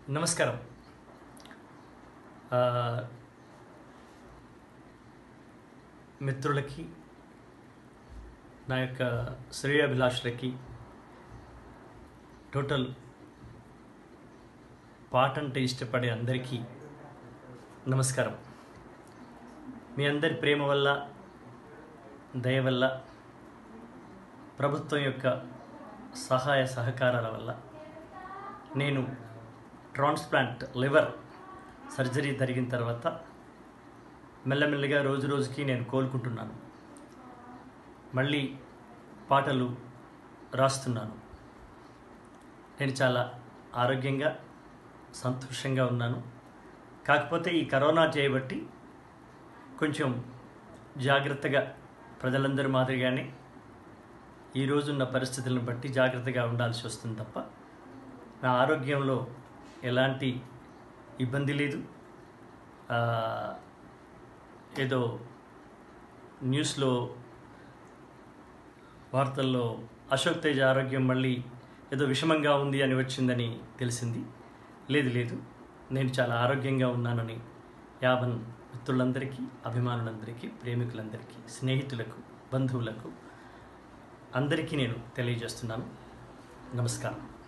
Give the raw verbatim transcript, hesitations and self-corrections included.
నమస్కారం. ఆహ్, మిత్రులకి, నా యొక్క శ్రేయోభిలాషులకి, టోటల్ పాటంటే ఇష్టపడే అందరికీ నమస్కారం. మీ అందరి ప్రేమ వల్ల, దయ వల్ల, ప్రభుత్వం యొక్క సహాయ సహకారాల వల్ల నేను ట్రాన్స్ప్లాంట్ లివర్ సర్జరీ జరిగిన తర్వాత మెల్లమెల్లగా రోజు రోజుకి నేను కోలుకుంటున్నాను. మళ్ళీ పాటలు రాస్తున్నాను. నేను చాలా ఆరోగ్యంగా, సంతోషంగా ఉన్నాను. కాకపోతే ఈ కరోనా చేయబట్టి కొంచెం జాగ్రత్తగా ప్రజలందరి మాదిరిగానే ఈరోజున్న పరిస్థితులను బట్టి జాగ్రత్తగా ఉండాల్సి వస్తుంది తప్ప నా ఆరోగ్యంలో ఎలాంటి ఇబ్బంది లేదు. ఏదో న్యూస్లో వార్తల్లో అశోక్ తేజ ఆరోగ్యం మళ్ళీ ఏదో విషమంగా ఉంది అని వచ్చిందని తెలిసింది. లేదు లేదు నేను చాలా ఆరోగ్యంగా ఉన్నానని యావన్ మిత్రులందరికీ, అభిమానులందరికీ, ప్రేమికులందరికీ, స్నేహితులకు, బంధువులకు అందరికీ నేను తెలియజేస్తున్నాను. నమస్కారం.